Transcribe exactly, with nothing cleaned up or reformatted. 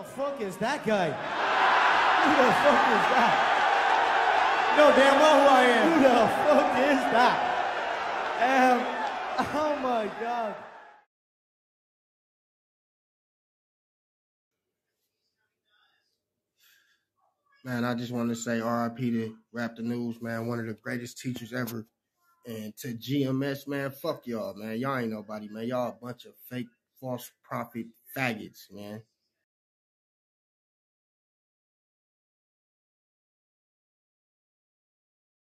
fuck is that guy? Who the fuck is that? You know damn well who I am. Who the fuck is that? Um, oh my God. Man, I just want to say R I P to Rap the News, man. One of the greatest teachers ever. And to G M S, man, fuck y'all, man. Y'all ain't nobody, man. Y'all a bunch of fake, false prophet faggots, man.